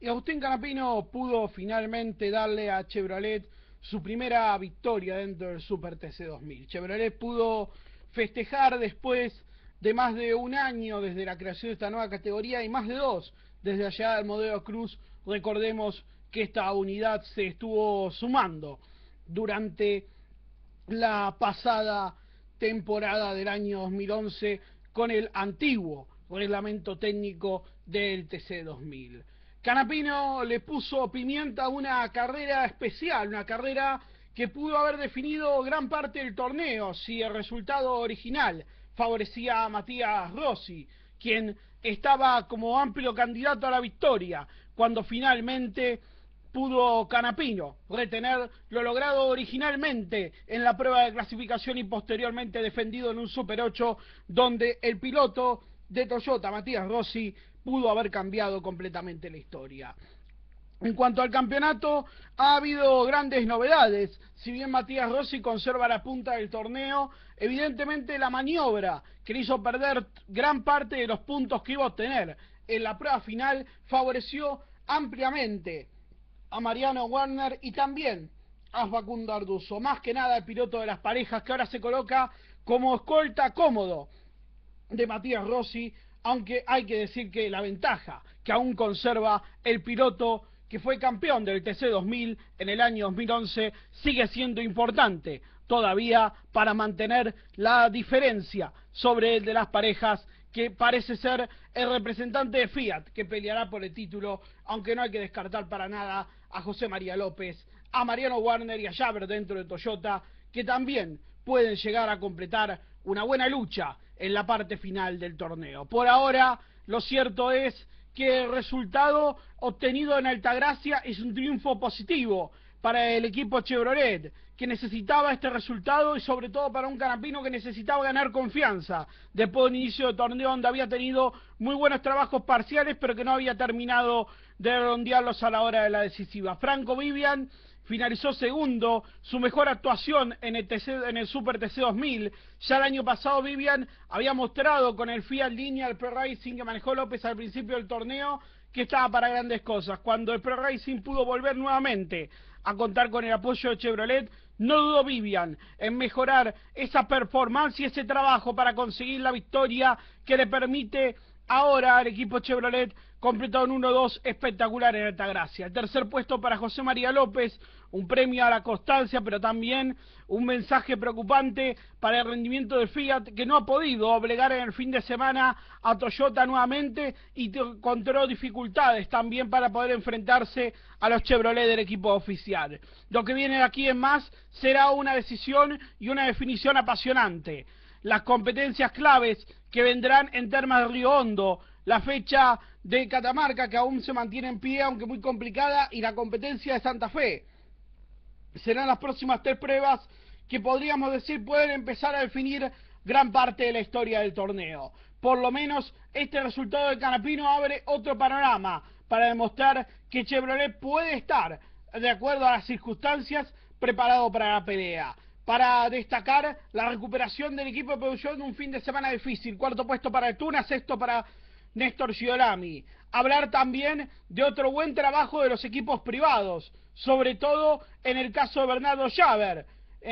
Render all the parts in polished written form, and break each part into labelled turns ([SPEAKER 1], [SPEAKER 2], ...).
[SPEAKER 1] Y Agustín Canapino pudo finalmente darle a Chevrolet su primera victoria dentro del Super TC 2000. Chevrolet pudo festejar después de más de un año desde la creación de esta nueva categoría y más de dos desde allá del Modelo Cruz. Recordemos que esta unidad se estuvo sumando durante la pasada temporada del año 2011 con el antiguo reglamento técnico del TC 2000. Canapino le puso pimienta a una carrera especial, una carrera que pudo haber definido gran parte del torneo si el resultado original favorecía a Matías Rossi, quien estaba como amplio candidato a la victoria, cuando finalmente pudo Canapino retener lo logrado originalmente en la prueba de clasificación y posteriormente defendido en un Super 8, donde el piloto de Toyota, Matías Rossi, pudo haber cambiado completamente la historia. En cuanto al campeonato, ha habido grandes novedades. Si bien Matías Rossi conserva la punta del torneo, evidentemente la maniobra que le hizo perder gran parte de los puntos que iba a obtener en la prueba final favoreció ampliamente a Mariano Werner y también a Facundo Arduzo, más que nada el piloto de las parejas, que ahora se coloca como escolta cómodo de Matías Rossi, aunque hay que decir que la ventaja que aún conserva el piloto que fue campeón del TC 2000 en el año 2011 sigue siendo importante todavía para mantener la diferencia sobre el de las parejas, que parece ser el representante de Fiat que peleará por el título, aunque no hay que descartar para nada a José María López, a Mariano Werner y a Jaber dentro de Toyota, que también pueden llegar a completar una buena lucha en la parte final del torneo. Por ahora, lo cierto es que el resultado obtenido en Altagracia es un triunfo positivo para el equipo Chevrolet, que necesitaba este resultado, y sobre todo para un Canapino que necesitaba ganar confianza después de un inicio de torneo donde había tenido muy buenos trabajos parciales, pero que no había terminado de redondearlos a la hora de la decisiva. Franco Vivian finalizó segundo, su mejor actuación en el Super TC 2000. Ya el año pasado Vivian había mostrado con el Fiat Linea, el Pro Racing que manejó López al principio del torneo, que estaba para grandes cosas. Cuando el Pro Racing pudo volver nuevamente a contar con el apoyo de Chevrolet, no dudó Vivian en mejorar esa performance y ese trabajo para conseguir la victoria que le permite ahora al equipo Chevrolet completar un 1-2 espectacular en Altagracia. El tercer puesto para José María López, un premio a la constancia, pero también un mensaje preocupante para el rendimiento de Fiat, que no ha podido obligar en el fin de semana a Toyota nuevamente y encontró dificultades también para poder enfrentarse a los Chevrolet del equipo oficial. Lo que viene de aquí en más será una decisión y una definición apasionante. Las competencias claves que vendrán en Termas de Río Hondo, la fecha de Catamarca, que aún se mantiene en pie, aunque muy complicada, y la competencia de Santa Fe. Serán las próximas tres pruebas que podríamos decir pueden empezar a definir gran parte de la historia del torneo. Por lo menos este resultado de Canapino abre otro panorama para demostrar que Chevrolet puede estar, de acuerdo a las circunstancias, preparado para la pelea. Para destacar la recuperación del equipo de producción de un fin de semana difícil. Cuarto puesto para el Tuna, sexto para Néstor Giolami. Hablar también de otro buen trabajo de los equipos privados, sobre todo en el caso de Bernardo Jaber,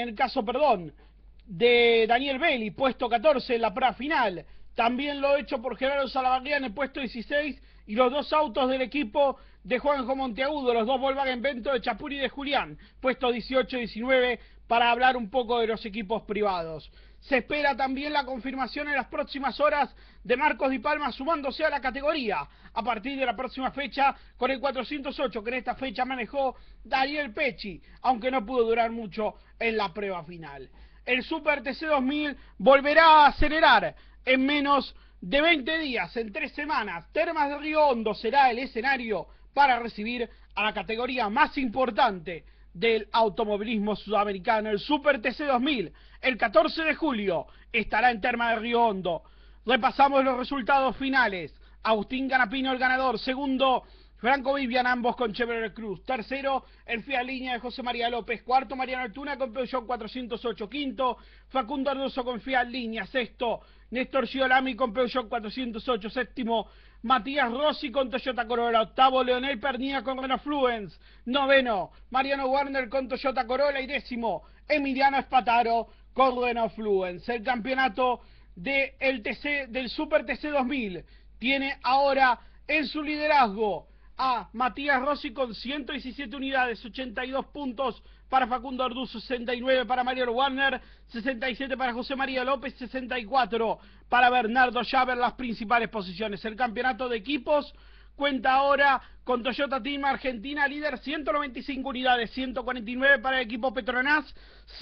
[SPEAKER 1] de Daniel Belli, puesto 14 en la prueba final. También lo hecho por Gerardo Salavarría en el puesto 16, y los dos autos del equipo de Juanjo Monteagudo, los dos Volkswagen Vento de Chapuri y de Julián, puesto 18 y 19, para hablar un poco de los equipos privados. Se espera también la confirmación en las próximas horas de Marcos Di Palma sumándose a la categoría a partir de la próxima fecha con el 408, que en esta fecha manejó Daniel Pecci, aunque no pudo durar mucho en la prueba final. El Super TC 2000 volverá a acelerar en menos de 20 días, en 3 semanas. Termas de Río Hondo será el escenario para recibir a la categoría más importante del automovilismo sudamericano, el Super TC 2000. El 14 de julio estará en Termas de Río Hondo. Repasamos los resultados finales. Agustín Canapino el ganador, segundo Franco Vivian, ambos con Chevrolet Cruz. Tercero, el Fiat Línea de José María López. Cuarto, Mariano Altuna con Peugeot 408. Quinto, Facundo Arduzo con Fiat Línea. Sexto, Néstor Giolami con Peugeot 408. Séptimo, Matías Rossi con Toyota Corolla. Octavo, Leonel Pernía con Renault Fluence. Noveno, Mariano Werner con Toyota Corolla. Y décimo, Emiliano Espataro con Renault Fluence. El campeonato del Super TC 2000 tiene ahora en su liderazgo a Matías Rossi con 117 unidades, 82 puntos para Facundo Arduzo, 69 para Mariano Warner, 67 para José María López, 64 para Bernardo Llaver, las principales posiciones. El campeonato de equipos cuenta ahora con Toyota Team Argentina, líder, 195 unidades, 149 para el equipo Petronas,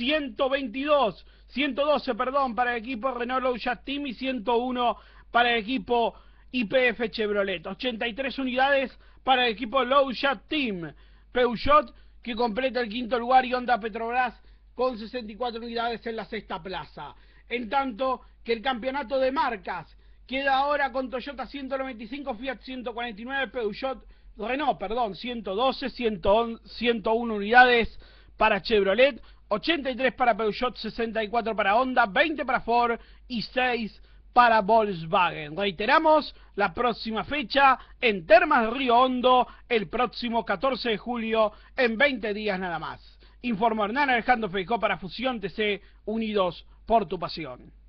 [SPEAKER 1] 112 para el equipo Renault Low Jazz Team y 101 para el equipo YPF Chevrolet. 83 unidades para el equipo Low Jazz Team. Peugeot, que completa el quinto lugar, y Honda Petrobras con 64 unidades en la sexta plaza. En tanto que el campeonato de marcas queda ahora con Toyota 195, Fiat 149, Renault 112, 101 unidades para Chevrolet, 83 para Peugeot, 64 para Honda, 20 para Ford y 6 para Volkswagen. Reiteramos, la próxima fecha en Termas de Río Hondo, el próximo 14 de julio, en 20 días nada más. Informó Hernán Alejandro Feijó para Fusión TC, unidos por tu pasión.